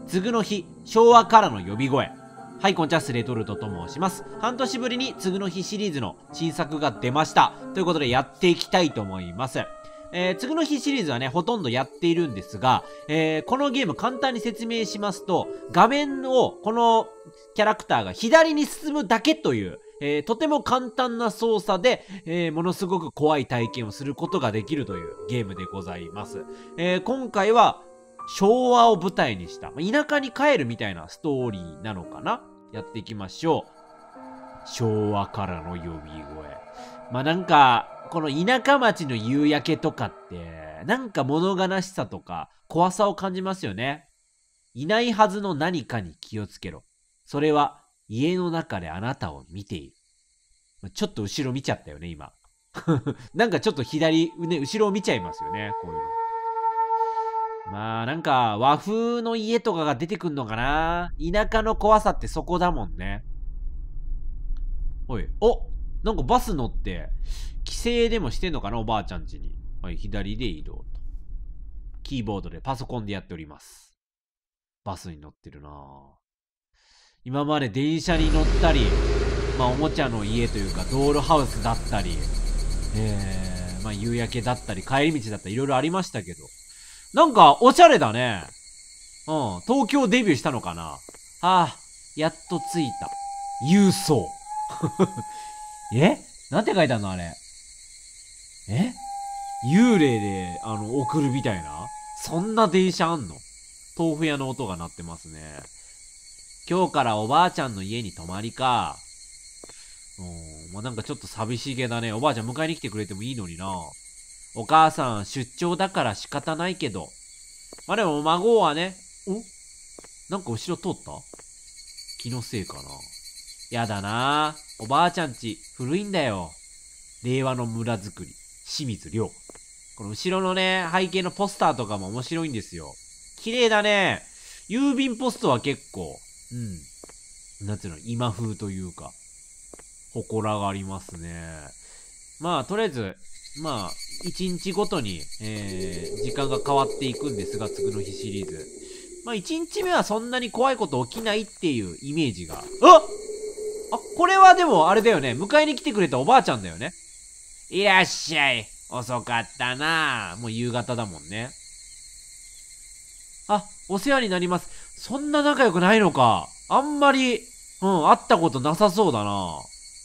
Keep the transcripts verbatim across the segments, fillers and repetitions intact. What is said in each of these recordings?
つぐの日、昭和からの呼び声。はい、こんにちは、スレトルトと申します。半年ぶりにつぐの日シリーズの新作が出ました。ということでやっていきたいと思います。えー、つぐの日シリーズはね、ほとんどやっているんですが、えー、このゲーム簡単に説明しますと、画面を、このキャラクターが左に進むだけという、えー、とても簡単な操作で、えー、ものすごく怖い体験をすることができるというゲームでございます。えー、今回は、昭和を舞台にした、田舎に帰るみたいなストーリーなのかな？やっていきましょう。昭和からの呼び声。まあ、なんか、この田舎町の夕焼けとかって、なんか物悲しさとか怖さを感じますよね。いないはずの何かに気をつけろ。それは家の中であなたを見ている。ちょっと後ろ見ちゃったよね、今。なんかちょっと左、ね、後ろを見ちゃいますよね、こういうの。まあなんか和風の家とかが出てくんのかな。田舎の怖さってそこだもんね。おい、お、なんかバス乗って帰省でもしてんのかな、おばあちゃん家に。はい、左で移動と。キーボードでパソコンでやっております。バスに乗ってるなぁ。今まで電車に乗ったり、まあおもちゃの家というかドールハウスだったり、えー、まあ夕焼けだったり帰り道だったりいろいろありましたけど、なんか、おしゃれだね。うん。東京デビューしたのかな。ああ、やっと着いた。郵送。え？なんて書いてあるのあれ。え？幽霊で、あの、送るみたいな？そんな電車あんの？豆腐屋の音が鳴ってますね。今日からおばあちゃんの家に泊まりか。うん。まあ、なんかちょっと寂しげだね。おばあちゃん迎えに来てくれてもいいのにな。お母さん出張だから仕方ないけど。まあでも孫はね、お？なんか後ろ通った？気のせいかな。やだなぁ。おばあちゃんち古いんだよ。令和の村づくり。清水亮。この後ろのね、背景のポスターとかも面白いんですよ。綺麗だね。郵便ポストは結構、うん。なんていうの、今風というか、祠がありますね。まあ、とりあえず、まあ、一日ごとに、えー、時間が変わっていくんですが、つぐの日シリーズ。まあ、一日目はそんなに怖いこと起きないっていうイメージが。ああ、これはでもあれだよね。迎えに来てくれたおばあちゃんだよね。いらっしゃい。遅かったな。もう夕方だもんね。あ、お世話になります。そんな仲良くないのか。あんまり、うん、会ったことなさそうだな。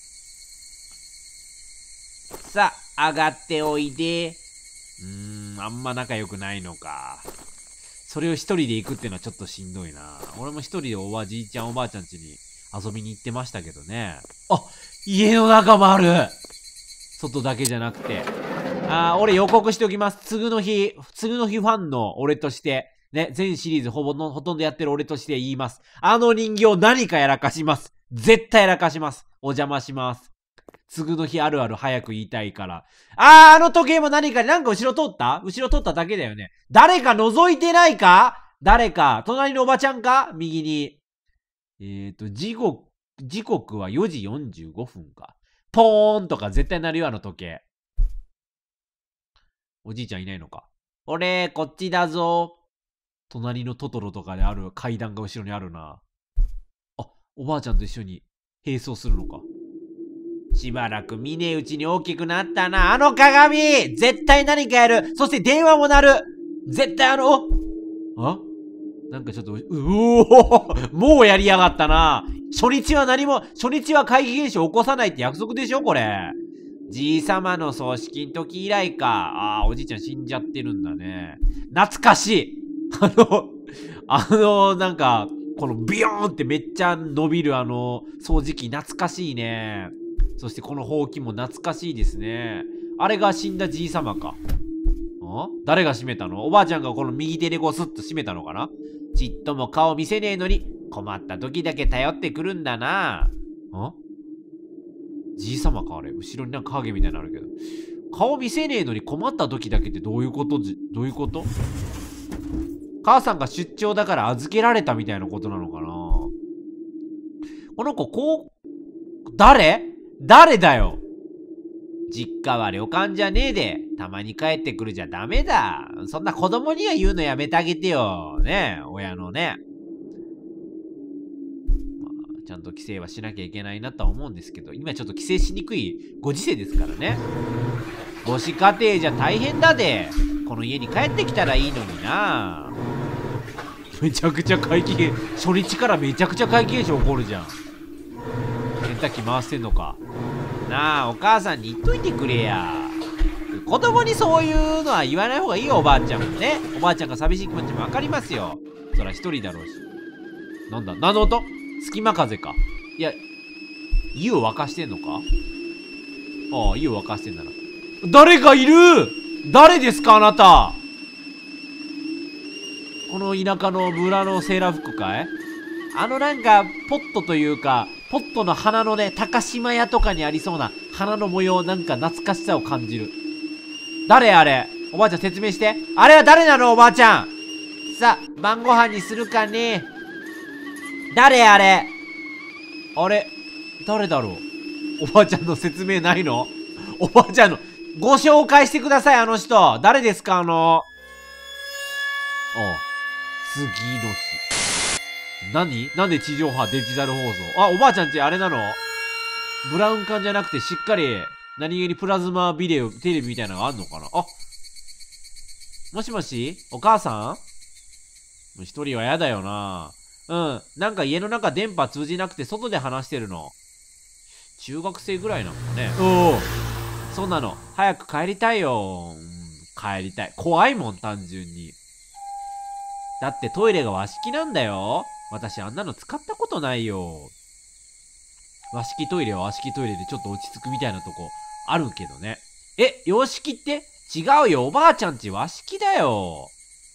さあ、上がっておいで。うーん、あんま仲良くないのか。それを一人で行くってのはちょっとしんどいな。俺も一人でおばじいちゃんおばあちゃん家に遊びに行ってましたけどね。あ、家の中もある。外だけじゃなくて。あー、俺予告しておきます。つぐの日、つぐの日ファンの俺として、ね、全シリーズほぼの、ほとんどやってる俺として言います。あの人形何かやらかします。絶対やらかします。お邪魔します。つぐの日あるある早く言いたいから。あー、あの時計も何か、なんか後ろ通った？後ろ通っただけだよね。誰か覗いてないか？誰か、隣のおばちゃんか？右に。えーと、時刻、時刻はよじよんじゅうごふんか。ポーンとか絶対なるよ、あの時計。おじいちゃんいないのか。俺、こっちだぞ。隣のトトロとかである階段が後ろにあるな。あ、おばあちゃんと一緒に並走するのか。しばらく見ねえうちに大きくなったな。あの鏡絶対何かやる。そして電話も鳴る。絶対あの、あなんかちょっと、うおーもうやりやがったな。初日は何も、初日は怪奇現象起こさないって約束でしょこれ。じいさまの葬式の時以来か。あー、おじいちゃん死んじゃってるんだね。懐かしい。あの、あの、なんか、このビヨーンってめっちゃ伸びるあの、掃除機懐かしいね。そしてこのほうきも懐かしいですね。あれが死んだじいさまか。ん？誰が閉めたの？おばあちゃんがこの右手でこうスッと閉めたのかな？ちっとも顔見せねえのに困った時だけ頼ってくるんだな。ん？じいさまかあれ。後ろになんか影みたいなのあるけど。顔見せねえのに困った時だけってどういうことじ、どういうこと？母さんが出張だから預けられたみたいなことなのかな。この子こう、誰？誰だよ。実家は旅館じゃねえで、たまに帰ってくるじゃダメだ。そんな子供には言うのやめてあげてよ。ねえ、親のね。 ちゃんと規制はしなきゃいけないなとは思うんですけど、今ちょっと規制しにくいご時世ですからね。母子家庭じゃ大変だで。この家に帰ってきたらいいのにな。めちゃくちゃ怪奇現初日からめちゃくちゃ怪奇現象起こるじゃん。洗濯機回してんのかなあ。お母さんに言っといてくれや。子供にそういうのは言わない方がいいよ。おばあちゃんもね。おばあちゃんが寂しい気持ちも分かりますよ。そら一人だろうし。なんだ何の音？隙間風か。いや、湯を沸かしてんのか。ああ、湯を沸かしてんだな。誰かいる！誰ですかあなた。この田舎の村のセーラー服かい？あのなんかポットというかポットの花のね、高島屋とかにありそうな花の模様、なんか懐かしさを感じる。誰あれ？おばあちゃん説明して。あれは誰なのおばあちゃん。さあ晩ご飯にするかね。誰あれ？あれ誰だろう。おばあちゃんの説明ないの？おばあちゃんのご紹介してください。あの人誰ですか？あのああ次の日。何？なんで地上波デジタル放送？あ、おばあちゃんちあれなの？ブラウン管じゃなくてしっかり何気にプラズマビデオテレビみたいなのがあんのかな。あ、もしもしお母さん？一人はやだよな。うん。なんか家の中電波通じなくて外で話してるの。中学生ぐらいなのかね。おお。そうなの。早く帰りたいよ。うん、帰りたい。怖いもん、単純に。だってトイレが和式なんだよ。私あんなの使ったことないよ。和式トイレは和式トイレでちょっと落ち着くみたいなとこあるけどね。え、洋式って？違うよ。おばあちゃんち和式だよ。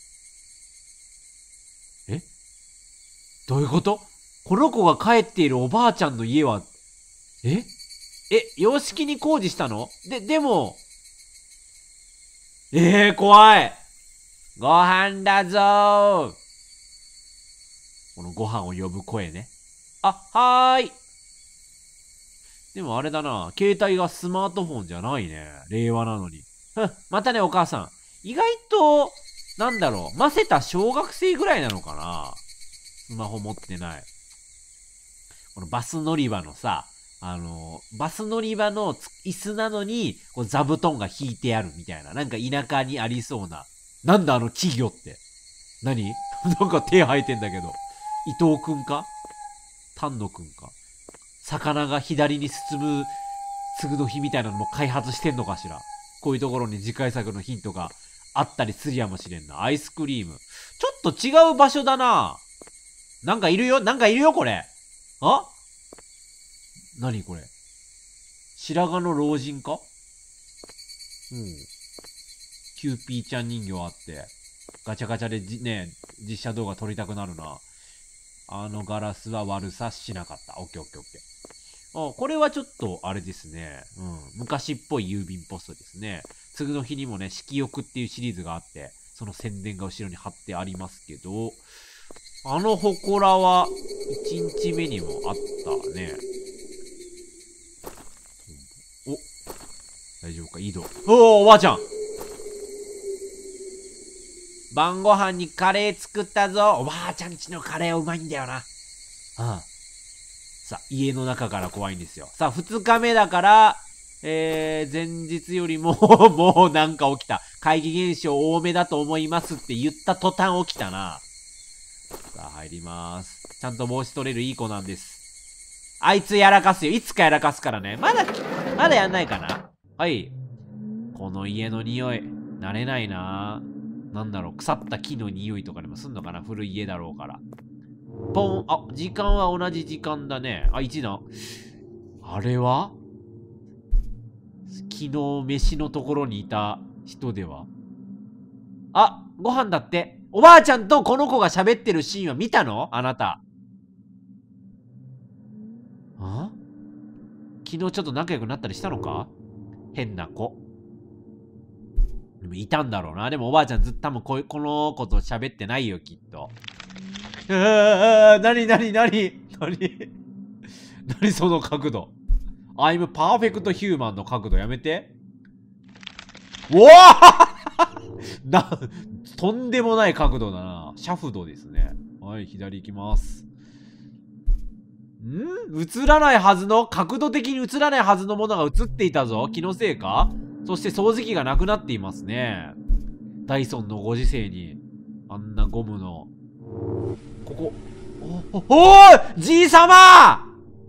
え？どういうこと？この子が帰っているおばあちゃんの家は、え？え、洋式に工事したの？で、でも、えー、怖い。ご飯だぞー。このご飯を呼ぶ声ね。あ、はーい。でもあれだな。携帯がスマートフォンじゃないね。令和なのに。ふん、またね、お母さん。意外と、なんだろう。ませた小学生ぐらいなのかな。スマホ持ってない。このバス乗り場のさ、あの、バス乗り場の椅子なのに、こう座布団が引いてあるみたいな。なんか田舎にありそうな。なんだあの企業って。何？なんか手生えてんだけど。伊藤くんか？丹野くんか？魚が左に進む次の日みたいなのも開発してんのかしら。こういうところに次回作のヒントがあったりするやもしれんな。アイスクリーム。ちょっと違う場所だな。なんかいるよ。なんかいるよこれ。あ？何これ。白髪の老人か？うん。キューピーちゃん人形あって、ガチャガチャでじね、実写動画撮りたくなるな。あのガラスは悪さしなかった。オッケーオッケーオッケー。あ、これはちょっと、あれですね。うん。昔っぽい郵便ポストですね。次の日にもね、色欲っていうシリーズがあって、その宣伝が後ろに貼ってありますけど、あの祠はいちにちめにもあったね。お、大丈夫か？移動。おお、おばあちゃん。晩ご飯にカレー作ったぞ。おばあちゃんちのカレーはうまいんだよな。ああ。さあ、家の中から怖いんですよ。さあ、ふつかめだから、えー、前日よりも、もうなんか起きた。怪奇現象多めだと思いますって言った途端起きたな。さあ、入ります。ちゃんと帽子取れるいい子なんです。あいつやらかすよ。いつかやらかすからね。まだ、まだやんないかな？はい。この家の匂い、慣れないな。なんだろう、腐った木の匂いとかでもすんのかな？古い家だろうから。ポン。あ、時間は同じ時間だね。あ、いちだ。あれは昨日飯のところにいた人では？あ、ご飯だって。おばあちゃんとこの子が喋ってるシーンは見たの？あなた。あ？昨日ちょっと仲良くなったりしたのか？変な子。でもいたんだろうな。でもおばあちゃんずっと多分こ, この子と喋ってないよ、きっと。えー、なになになになに何その角度。I'm perfect human の角度やめて。うわな、とんでもない角度だな。シャフドですね。はい、左行きます。 ん映らないはずの、角度的に映らないはずのものが映っていたぞ。気のせいか？そして掃除機がなくなっていますね。ダイソンのご時世に、あんなゴムの。ここ。お、お、おーい！じいさま！あ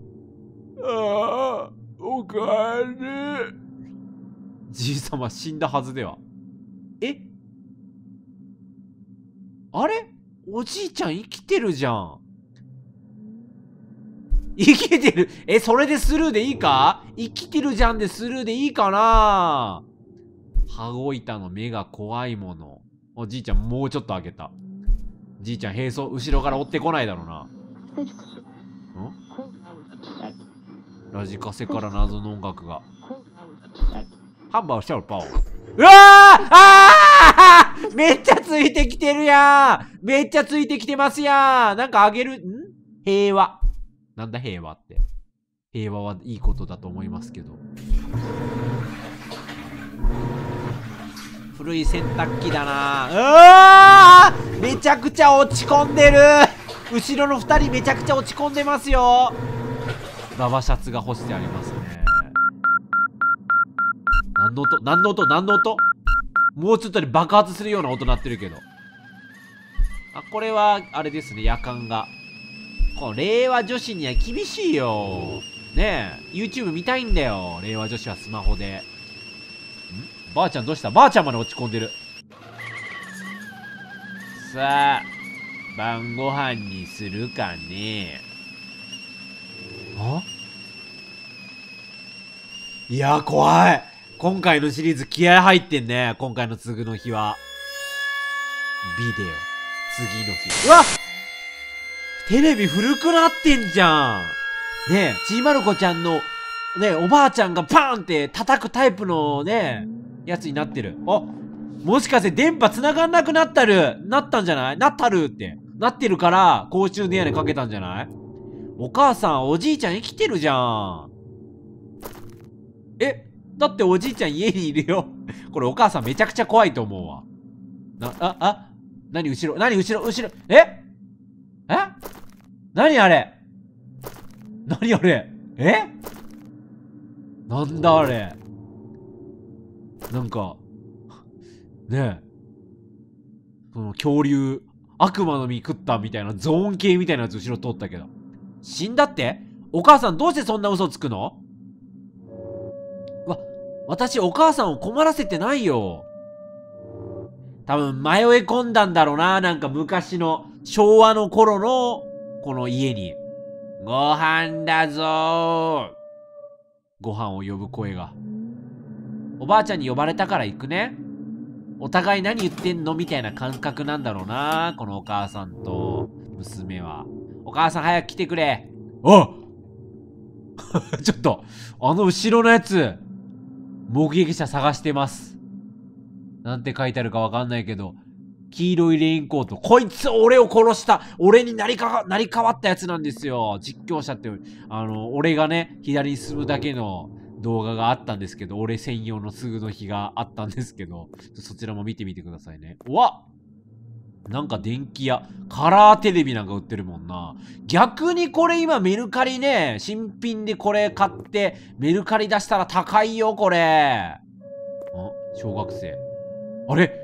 あ、おかえり。じいさま死んだはずでは。え？あれ？おじいちゃん生きてるじゃん。生きてる。え、それでスルーでいいか？生きてるじゃんでスルーでいいかな？羽子板の目が怖いもの。おじいちゃんもうちょっと開けた。じいちゃん並走、後ろから追ってこないだろうな。ん？ラジカセから謎の音楽が。ハンバーグシャルパオ。うわーあーめっちゃついてきてるやん。めっちゃついてきてますやん。なんかあげる、ん？平和。なんだ平和って。平和はいいことだと思いますけど。古い洗濯機だな。うわーめちゃくちゃ落ち込んでる。後ろのふたりめちゃくちゃ落ち込んでますよ。ババシャツが干してありますね。何の音？何の音？何の音？もうちょっとで爆発するような音鳴ってるけど。あ、これはあれですね、夜間が。この令和女子には厳しいよ。ねえ YouTube 見たいんだよ、令和女子はスマホで。ん？ばあちゃんどうした？ばあちゃんまで落ち込んでる。さあ晩ご飯にするかね。あ？いや怖い。今回のシリーズ気合入ってんね。今回の次の日はビデオ。次の日。うわっ！テレビ古くなってんじゃん。ねえ、ちいまる子ちゃんの、ねえ、おばあちゃんがパーンって叩くタイプのね、やつになってる。あ、もしかして電波繋がんなくなったる、なったんじゃない？なったるって。なってるから、公衆電話でかけたんじゃない？お母さん、おじいちゃん生きてるじゃん。え、だっておじいちゃん家にいるよ。これお母さんめちゃくちゃ怖いと思うわ。な、あ、あ、なに後ろ、なに後ろ、後ろ、え？え？何あれ？何あれ？え？なんだあれ？なんか、ねえ。その恐竜、悪魔の実食ったみたいなゾーン系みたいなやつ後ろ通ったけど。死んだって？お母さんどうしてそんな嘘つくの？わ、私お母さんを困らせてないよ。多分迷い込んだんだろうな。なんか昔の昭和の頃のこの家に。ご飯だぞー。ご飯を呼ぶ声が。おばあちゃんに呼ばれたから行くね。お互い何言ってんのみたいな感覚なんだろうな。このお母さんと娘は。お母さん早く来てくれ。あちょっと、あの後ろのやつ、目撃者探してます。なんて書いてあるかわかんないけど、黄色いレインコート。こいつ俺を殺した。俺になりか、なり変わったやつなんですよ。実況者って、あの、俺がね、左に進むだけの動画があったんですけど、俺専用のすぐの日があったんですけど、そちらも見てみてくださいね。うわっ！なんか電気屋、カラーテレビなんか売ってるもんな。逆にこれ今メルカリね、新品でこれ買ってメルカリ出したら高いよ、これ。あ、小学生。あれ？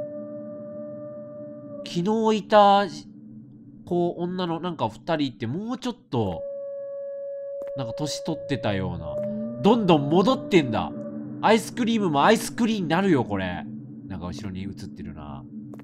昨日いた、こう、女のなんか二人ってもうちょっと、なんか年取ってたような。どんどん戻ってんだ。アイスクリームもアイスクリーンになるよ、これ。なんか後ろに映ってるな。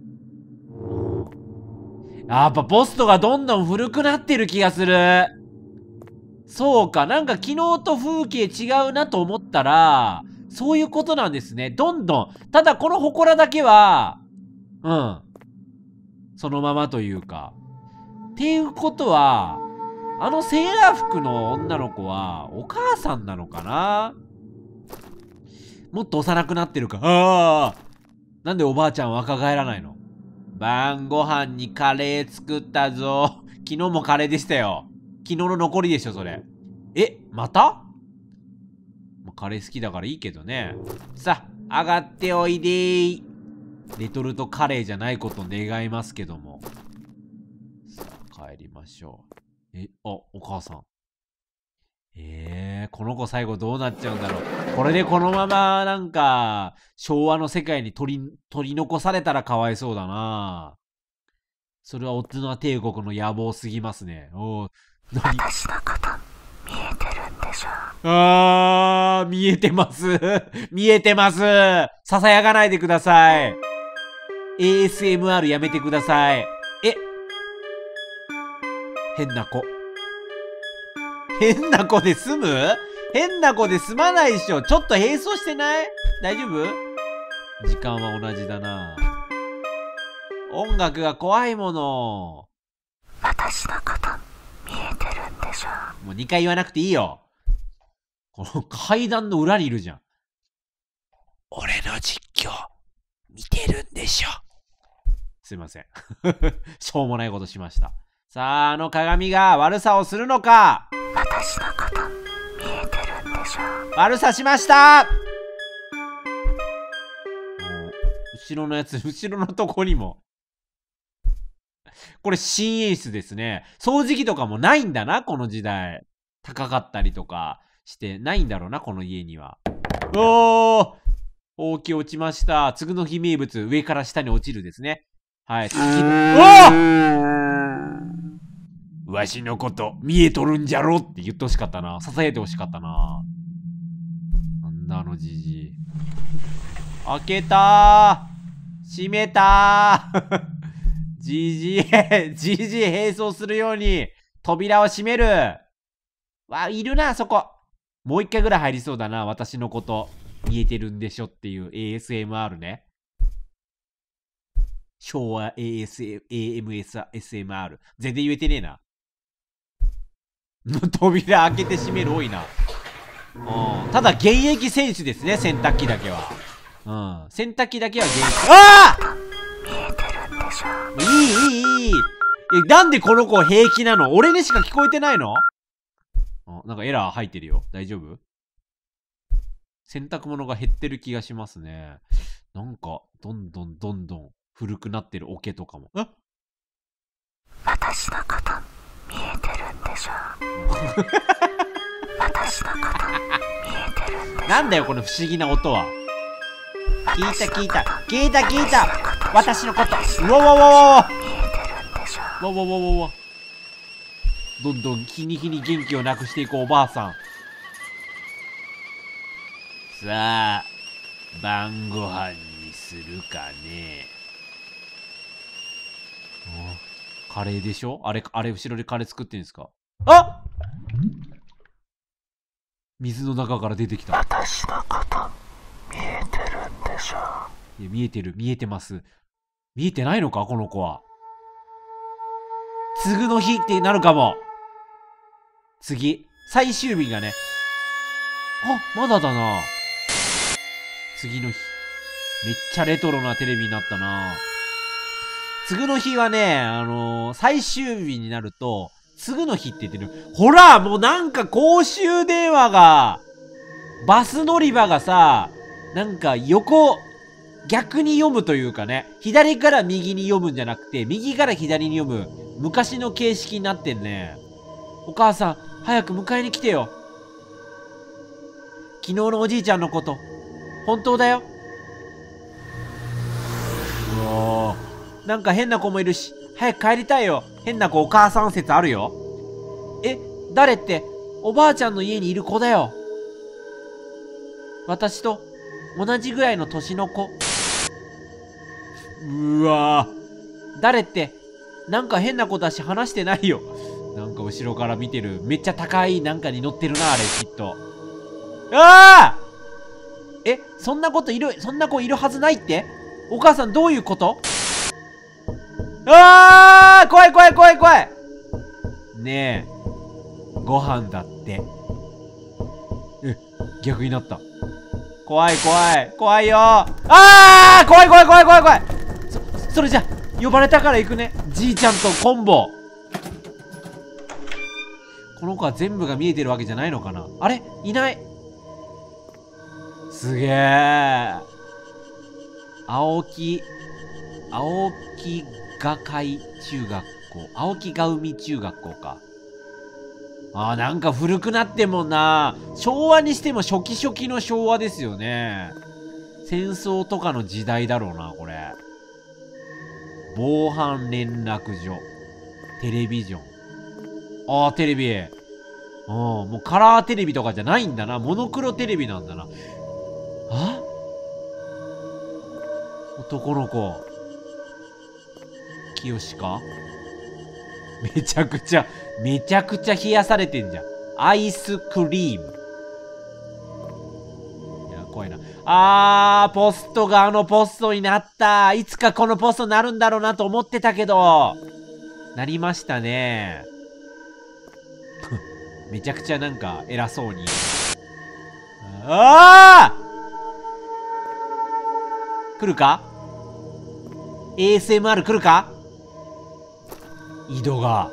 やっぱポストがどんどん古くなってる気がする。そうか、なんか昨日と風景違うなと思ったら、そういうことなんですね。どんどん。ただこの祠だけは、うん。そのままというか。っていうことは、あのセーラー服の女の子は、お母さんなのかな？もっと幼くなってるか。ああ！なんでおばあちゃん若返らないの？晩ご飯にカレー作ったぞ。昨日もカレーでしたよ。昨日の残りでしょ、それ。え、また？まあ、カレー好きだからいいけどね。さあ、上がっておいでー。レトルトカレーじゃないことを願いますけども。さあ、帰りましょう。 え、あ、お母さん。えー、この子最後どうなっちゃうんだろう。これでこのままなんか昭和の世界に取り取り残されたらかわいそうだな。それはオトナ帝国の野望すぎますね。おー、何？ 私のこと見えてるんでしょ。 あー、見えてます。見えてます。ささやかないでください。エーエスエムアール やめてください。え、変な子。変な子で済む？変な子で済まないでしょ。ちょっと並走してない？大丈夫？時間は同じだな。音楽が怖いもの。 私のこと見えてるんでしょ。 もうにかい言わなくていいよ。この階段の裏にいるじゃん。俺の実況見てるんでしょ。すいません。しょうもないことしました。さあ、あの鏡が悪さをするのか。 私のこと見えてるんでしょ。 悪さしました。後ろのやつ、後ろのとこにも。これ新演出ですね。掃除機とかもないんだな、この時代。高かったりとかしてないんだろうな、この家には。おー、ほうき落ちました。次の日名物、上から下に落ちるですね。はい。おー、わしのこと見えとるんじゃろって言ってほしかったな。支えてほしかったな。なんだあのじじい。開けたー。閉めたー。じじい、じじい並走するように扉を閉める。わ、いるな、そこ。もう一回ぐらい入りそうだな。私のこと見えてるんでしょっていう エーエスエムアール ね。昭和 エーエスエムエスエムアール。全然言えてねえな。扉開けて閉める多いな。うん。ただ現役選手ですね、洗濯機だけは。うん。洗濯機だけは現役。ああ！いいいいいい。え、なんでこの子平気なの？俺にしか聞こえてないの？あ、なんかエラー入ってるよ。大丈夫？洗濯物が減ってる気がしますね。なんか、どんどんどんどん古くなってる桶とかも。あ？ 私のこと見えてるんでしょ。私のこと見えてるんでしょ。 なんだよこの不思議な音は。聞いた聞いた聞いた聞いた。私のこと。うわわわわわ。 見えてるんでしょ。 わわわわわ。どんどん日に日に元気をなくしていくおばあさん。さあ、晩ご飯にするかね。お、カレーでしょ？あれ、あれ後ろでカレー作ってんですか？あ！水の中から出てきた。 私のこと見えてるんでしょ。 いや、見えてる、見えてます。見えてないのかこの子は。次の日ってなるかも。次。最終日がね。あ、まだだな。次の日。めっちゃレトロなテレビになったな。次の日はね、あのー、最終日になると、次の日って言ってる。ほらもうなんか公衆電話が、バス乗り場がさ、なんか横、逆に読むというかね、左から右に読むんじゃなくて、右から左に読む、昔の形式になってんね。お母さん、早く迎えに来てよ。昨日のおじいちゃんのこと、本当だよ。うわー、なんか変な子もいるし、早く帰りたいよ。変な子お母さん説あるよ。え、誰って、おばあちゃんの家にいる子だよ。私と同じぐらいの年の子。うわー、誰って、なんか変な子だし話してないよ。なんか後ろから見てる。めっちゃ高いなんかに乗ってるな、あれ、きっと。ああ！え、そんなこといる、そんな子いるはずないって？お母さんどういうこと？ああ！怖い怖い怖い怖い！ねえ、ご飯だって。え、逆になった。怖い怖い怖いよ。ああ！怖い怖い怖い怖い怖い。そ、それじゃ、呼ばれたから行くね。じいちゃんとコンボ。この子は全部が見えてるわけじゃないのかな。あれ？いない。すげえ。青木、青木がかい中学校。青木が海中学校か。 あー、なんか古くなってんもんな。昭和にしても初期初期の昭和ですよね。戦争とかの時代だろうな、これ。防犯連絡所。テレビジョン。あー、テレビ。うん、もうカラーテレビとかじゃないんだな。モノクロテレビなんだな。あ、男の子。清か？めちゃくちゃ、めちゃくちゃ冷やされてんじゃん。アイスクリーム。いや、怖いな。あー、ポストがあのポストになった。いつかこのポストになるんだろうなと思ってたけど、なりましたね。めちゃくちゃなんか偉そうに。あー！来るか？ エーエスエムアール 来るか？井戸が。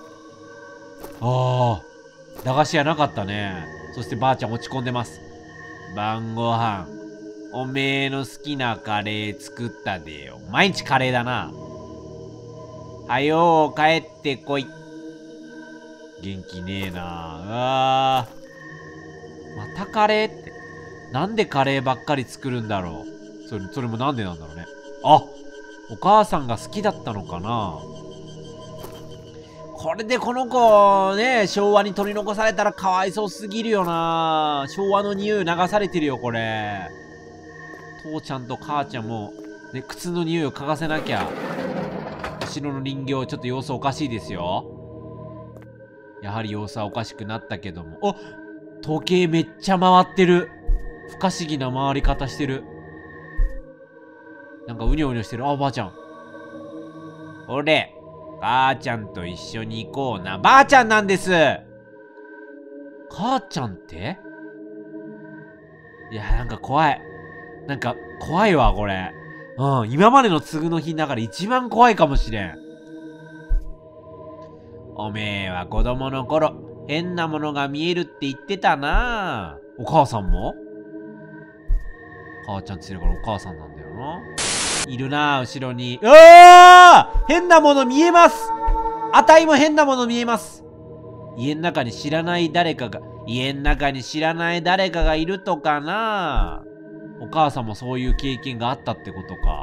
ああ、駄菓子屋なかったね。そしてばあちゃん落ち込んでます。晩ご飯。おめえの好きなカレー作ったでよ。毎日カレーだな。はよう、帰ってこい。元気ねえな。あー。またカレーって。なんでカレーばっかり作るんだろう。それ、それもなんでなんだろうね。あ、お母さんが好きだったのかな。これでこの子ね、昭和に取り残されたらかわいそうすぎるよな。昭和の匂い流されてるよ、これ。父ちゃんと母ちゃんも、ね、靴の匂いを嗅がせなきゃ。後ろの人形、ちょっと様子おかしいですよ。やはり様子はおかしくなったけども。お、時計めっちゃ回ってる。不可思議な回り方してる。なんかうにょうにょしてる。あ、おばあちゃん。俺。母ちゃんと一緒に行こうな。ばあちゃんなんです。母ちゃんって？いや、なんか怖い。なんか怖いわ、これ。うん、今までの次の日の中で一番怖いかもしれん。おめえは子供の頃、変なものが見えるって言ってたな。お母さんも？母ちゃんって言ってるからお母さんなんだよな。いるな、後ろに。うわー！変なもの見えます！あたいも変なもの見えます。家の中に知らない誰かが、家の中に知らない誰かがいるとかな。お母さんもそういう経験があったってことか。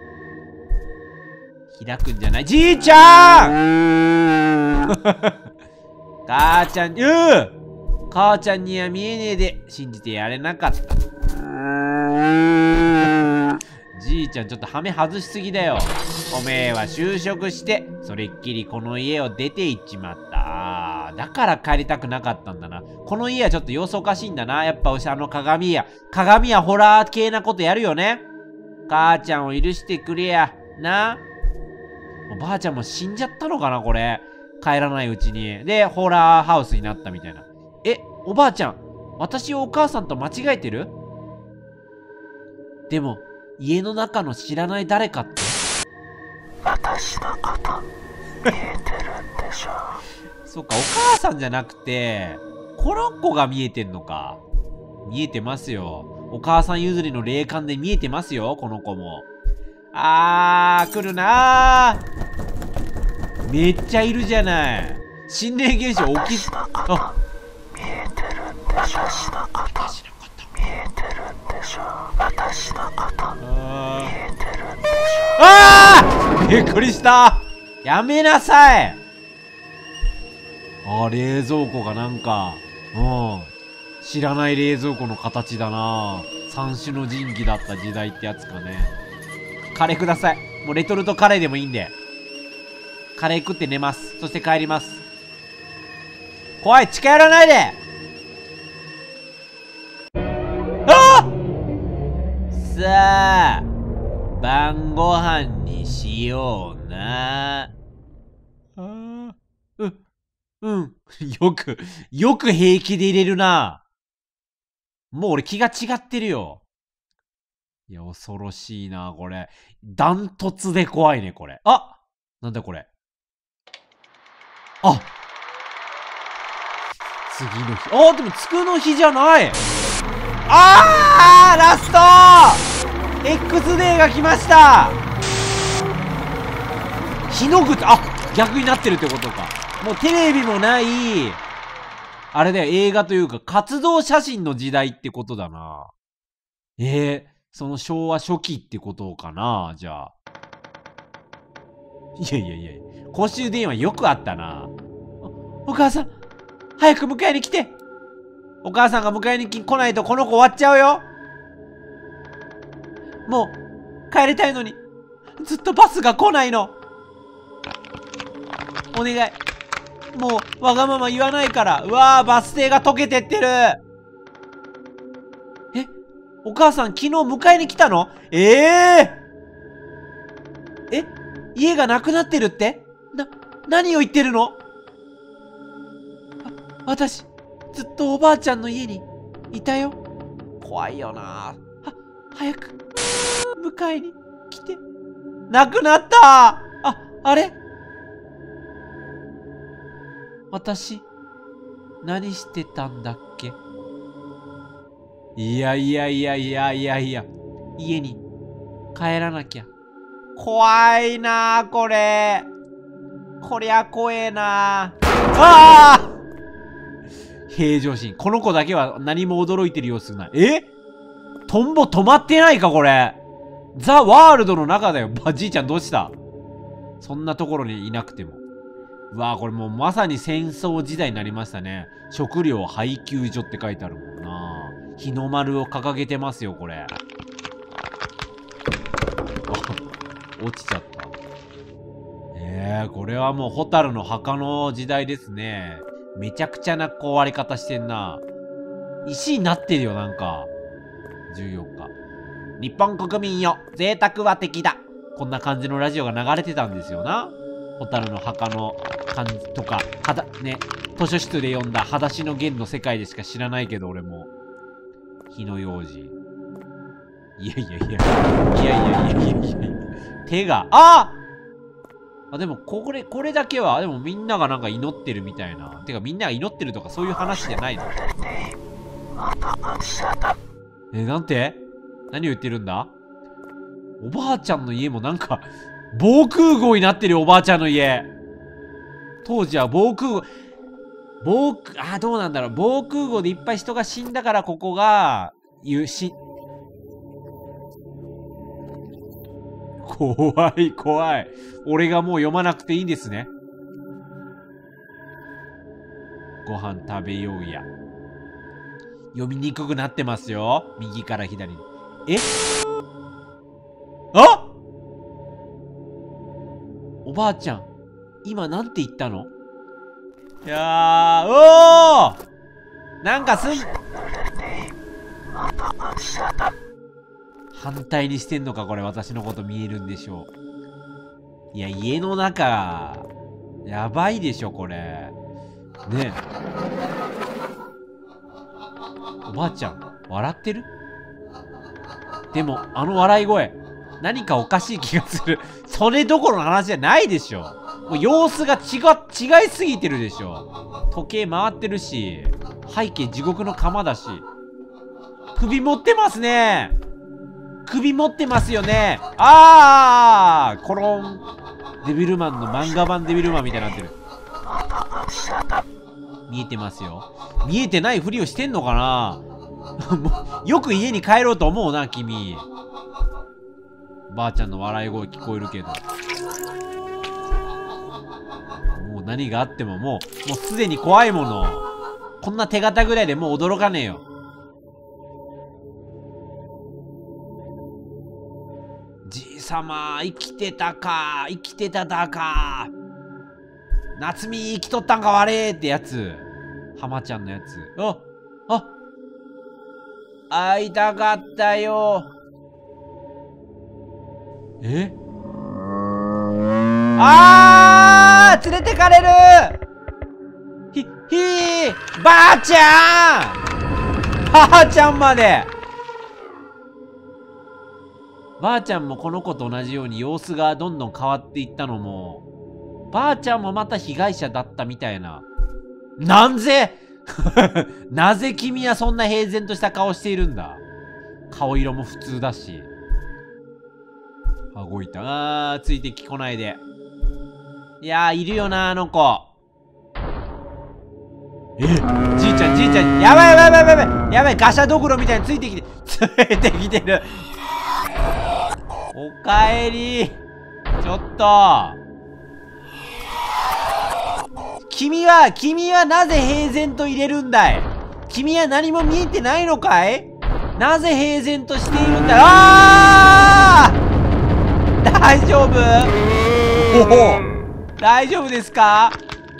開くんじゃない？じいちゃん母ちゃん、うー母ちゃんには見えねえで信じてやれなかった。じいちゃんちょっとハメ外しすぎだよ。おめえは就職してそれっきりこの家を出て行っちまった。あー、だから帰りたくなかったんだな。この家はちょっと様子おかしいんだな。やっぱあの鏡や鏡やホラー系なことやるよね。母ちゃんを許してくれやな。おばあちゃんも死んじゃったのかな、これ。帰らないうちに。でホラーハウスになったみたいな。え、おばあちゃん、私をお母さんと間違えてる？でも家の中の知らない誰かって。 私のこと見えてるんでしょう。そっか、お母さんじゃなくてこの子が見えてんのか。見えてますよ。お母さん譲りの霊感で見えてますよ、この子も。あー、来るなー。めっちゃいるじゃない。心霊現象起き、あ、 見えてるんでしょ。私のこと見えてるんでしょ。私のこと見えてるんでしょ。 あー、びっくりした。やめなさい。あー、冷蔵庫がなんか、うん、知らない冷蔵庫の形だな。三種の神器だった時代ってやつかね。カレーください。もうレトルトカレーでもいいんで。カレー食って寝ます。そして帰ります。怖い、近寄らないで。あっ、さあ晩ご飯にしような。あー、ううんよくよく平気で入れるな。もう俺気が違ってるよ。いや、恐ろしいな、これ。ダントツで怖いね、これ。あ、なんだこれ。あ、次の日。あ、でも次の日じゃない。あー、ラスト X デーが来ました。日の口、あ、逆になってるってことか。もうテレビもない。 あれだよ、映画というか、活動写真の時代ってことだな。えー、その昭和初期ってことかな、じゃあ。いやいやいや、公衆電話よくあったな。お、お母さん、早く迎えに来て。お母さんが迎えに来ないとこの子終わっちゃうよ。もう、帰りたいのに、ずっとバスが来ないの。お願い。もう、わがまま言わないから。うわー、バス停が溶けてってる。え、お母さん昨日迎えに来たの？ええー、え、家がなくなってるって？な、何を言ってるの？あ、私、ずっとおばあちゃんの家にいたよ。怖いよな。は、早く、迎えに来て。なくなった。あ、あれ？私、何してたんだっけ？いやいやいやいやいやいや、家に帰らなきゃ。怖いなー、これ。こりゃ怖えなー。ああ！平常心。この子だけは何も驚いてる様子ない。え？トンボ止まってないか、これ。ザ・ワールドの中だよ。ばじいちゃんどうした？そんなところにいなくても。うわー、これもうまさに戦争時代になりましたね。食料配給所って書いてあるもんな。日の丸を掲げてますよ、これ。あ、落ちちゃった。えー、これはもうホタルの墓の時代ですね。めちゃくちゃな壊れ方してんな。石になってるよ、なんか。じゅうよっか。日本国民よ、贅沢は敵だ。こんな感じのラジオが流れてたんですよな。ホタルの墓の感じとか、はだ、ね、図書室で読んだ裸足の弦の世界でしか知らないけど、俺も。火の用心。いやいやいや。いやいやいやいやいや。手が、ああ、でも、これ、これだけは、でもみんながなんか祈ってるみたいな。てか、みんなが祈ってるとかそういう話じゃないの？え、なんて？何を言ってるんだ？おばあちゃんの家もなんか、防空壕になってるよ、おばあちゃんの家。当時は防空壕、防空、あ、どうなんだろう。防空壕でいっぱい人が死んだから、ここが、いう、し、怖い、怖い。俺がもう読まなくていいんですね。ご飯食べようや。読みにくくなってますよ。右から左に。え？あ！おばあちゃん、今なんて言ったの？いやー、おー！なんかすん、反対にしてんのか、これ。私のこと見えるんでしょう。いや、家の中、やばいでしょ、これ。ねえ。おばあちゃん、笑ってる？でも、あの笑い声、何かおかしい気がする。それどころの話じゃないでしょ。もう様子が違、違いすぎてるでしょ。時計回ってるし、背景地獄の釜だし。首持ってますね。首持ってますよね。あー、コロン。デビルマンの漫画版デビルマンみたいになってる。見えてますよ。見えてないふりをしてんのかな。もうよく家に帰ろうと思うな、君。ばあちゃんの笑い声聞こえるけど。もう何があってももう、もうすでに怖いもの。こんな手形ぐらいでもう驚かねえよ。じいさま、生きてたか。生きてただか。夏美生きとったんか悪いってやつ。浜ちゃんのやつ。あ、あ、会いたかったよ。え？あー！連れてかれる！ひ、ひー！ばあちゃん！ばあちゃんまで！ばあちゃんもこの子と同じように様子がどんどん変わっていったのも、ばあちゃんもまた被害者だったみたいな。なんぜなぜ君はそんな平然とした顔しているんだ？顔色も普通だし。あ、動いた。あー、ついてきこないで。いやー、いるよな、あの子。 え、じいちゃんじいちゃん、やばいやばいやばいやばいやばい、ガシャドクロみたいについてきてついてきてる。おかえり。ちょっと君は君はなぜ平然と入れるんだい。君は何も見えてないのかい。なぜ平然としているんだ。あー、大丈夫。おお、大丈夫ですか。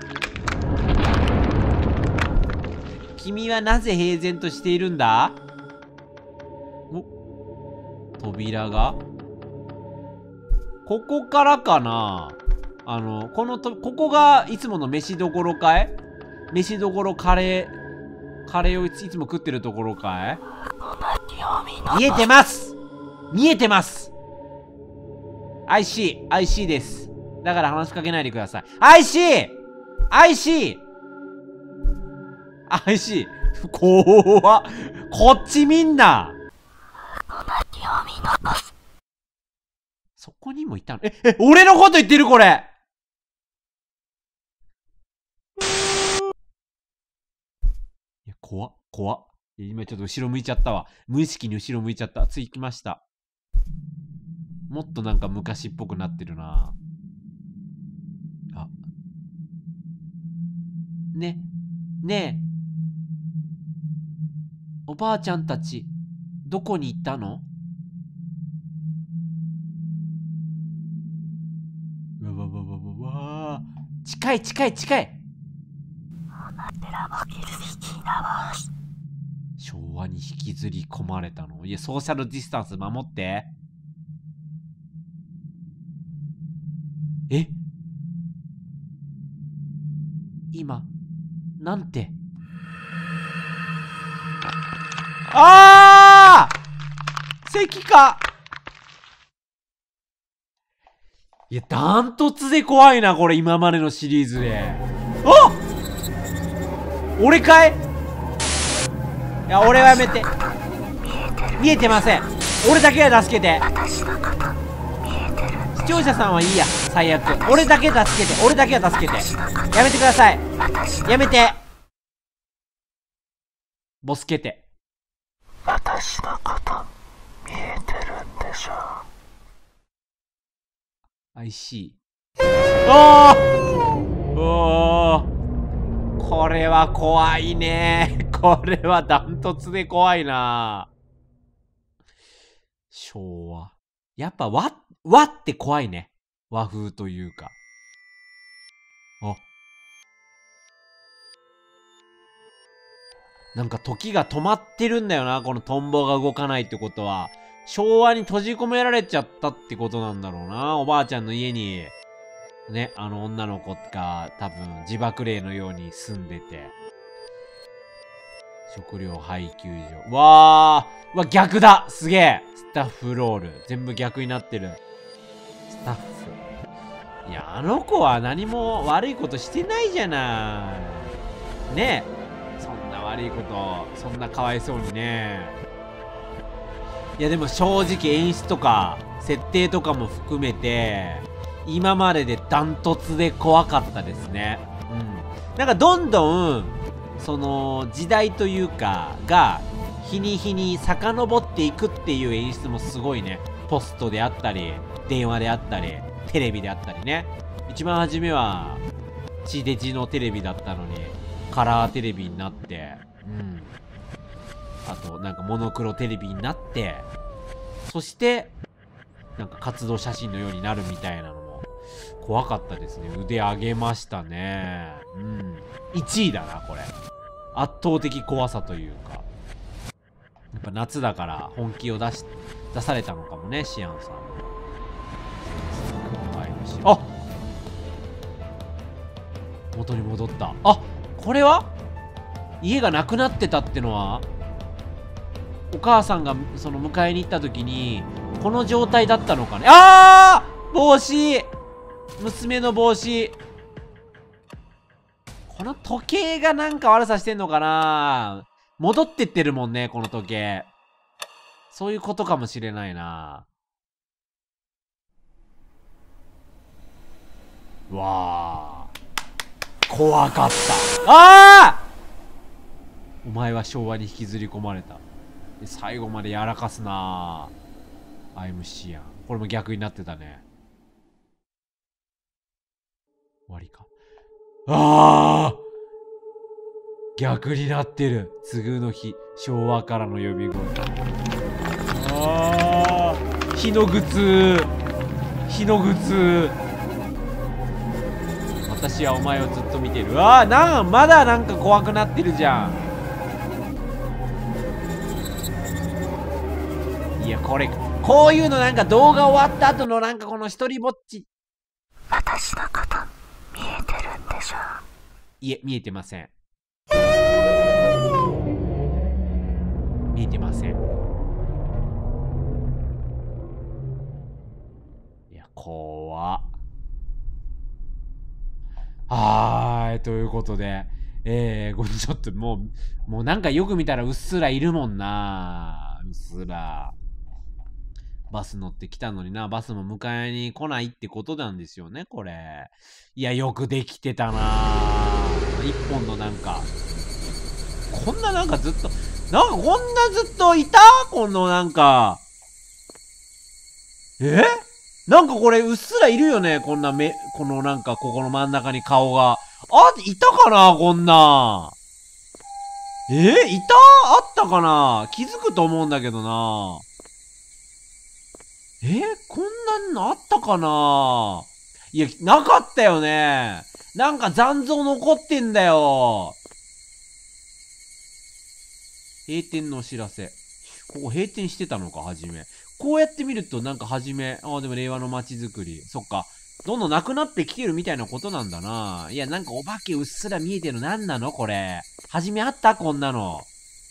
君はなぜ平然としているんだ。お、扉がここからかな。あのこのとここがいつもの飯どころかい。飯どころカレーカレーをいつも食ってるところかい。見えてます見えてます。 アイシー アイシー です。だから話しかけないでください。 アイシー アイシー アイシー 怖っ。こっちみんなそこにもいたの。え、え、俺のこと言ってるこれ。いや、怖っ、怖っ。今ちょっと後ろ向いちゃったわ。無意識に後ろ向いちゃった。ついきました。もっとなんか昔っぽくなってるな。あ。ね、ねえ。おばあちゃんたち、どこに行ったの？わわわわわわ。近い近い近い。昭和に引きずり込まれたの。いや、ソーシャルディスタンス守って。え？今なんて。ああ！石か。いや、ダントツで怖いな、これ、今までのシリーズで。あ！俺かい？いや、俺はやめて。見えてません。俺だけは助けて。視聴者さんはいいや、最悪。俺だけ助けて。俺だけは助けて。やめてください。やめて。ボスケて。 私のこと見えてるんでしょう。 アイシー。おーおー、これは怖いね。これはダントツで怖いな。昭和。やっぱ和、和って怖いね。和風というか。あ。なんか時が止まってるんだよな、このトンボが動かないってことは。昭和に閉じ込められちゃったってことなんだろうな。おばあちゃんの家に。ね、あの女の子が多分自爆霊のように住んでて。食料配給所。わー、うわ、逆だ。すげえ。スタッフロール。全部逆になってる。スタッフ。いや、あの子は何も悪いことしてないじゃない。ねえ。そんな悪いこと、そんなかわいそうにね。いやでも正直演出とか設定とかも含めて今まででダントツで怖かったですね。うん。なんかどんどんその時代というかが日に日に遡っていくっていう演出もすごいね。ポストであったり電話であったりテレビであったりね。一番初めは地デジのテレビだったのにカラーテレビになって、うん。あと、なんかモノクロテレビになって、そして、なんか活動写真のようになるみたいなのも、怖かったですね。腕上げましたね。うん。いちいだな、これ。圧倒的怖さというか。やっぱ夏だから本気を出し、出されたのかもね、シアンさんも。あ！元に戻った。あ！これは家がなくなってたってのはお母さんがその迎えに行った時にこの状態だったのかね。あー！帽子！娘の帽子。この時計がなんか悪さしてんのかな。戻ってってるもんね、この時計。そういうことかもしれないな。わー。怖かった。あお前は昭和に引きずり込まれた。で最後までやらかすなぁ。アイムシーやん。これも逆になってたね。終わりか。ああ逆になってる。次の日、昭和からの呼び声。ああ日のぐつ日のぐつ私はお前をずっと見てる。ああなんまだなんか怖くなってるじゃん。いやこれこういうのなんか動画終わった後のなんかこの一人ぼっち。 私のこと見えてるんでしょ。 いえ見えてません。見えてません。いや怖っ。はーいということでえー、これちょっともうもうなんかよく見たらうっすらいるもんな。うっすらバス乗ってきたのにな。バスも迎えに来ないってことなんですよねこれ。いやよくできてたな。一本のなんかこんななんかずっとなんかこんなずっといたこのなんかえなんかこれうっすらいるよね。こんな目このなんかここの真ん中に顔があいたかなこんな。えー、いたあったかな。気づくと思うんだけどな。えー、こんなのあったかな。いやなかったよね。なんか残像残ってんだよ。閉店のお知らせ。ここ閉店してたのか、はじめ。こうやって見るとなんかはじめ、ああ、でも令和の街づくり。そっか。どんどんなくなってきてるみたいなことなんだな。いや、なんかお化けうっすら見えてるのなんなのこれ。はじめあったこんなの。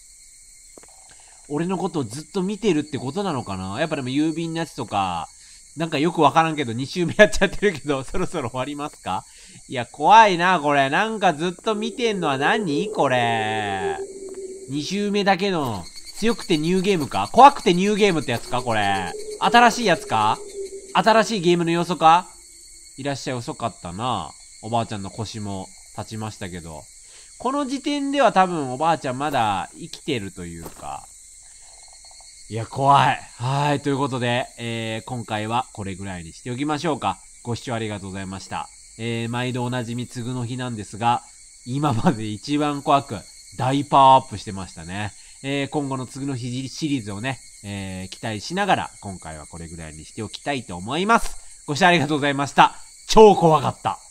俺のことをずっと見てるってことなのかな。やっぱでも郵便のやつとか、なんかよくわからんけどに週目やっちゃってるけど、そろそろ終わりますか。いや、怖いな、これ。なんかずっと見てんのは何これ。に週目だけの強くてニューゲームか。怖くてニューゲームってやつかこれ。新しいやつか。新しいゲームの要素か。いらっしゃい遅かったな。おばあちゃんの腰も立ちましたけど、この時点では多分おばあちゃんまだ生きてるというか。いや怖い。はい、ということで、えー、今回はこれぐらいにしておきましょうか。ご視聴ありがとうございました。えー、毎度おなじみつぐの日なんですが、今まで一番怖く大パワーアップしてましたね。えー、今後のつぐの日シリーズをね、えー、期待しながら今回はこれぐらいにしておきたいと思います。ご視聴ありがとうございました。超怖かった。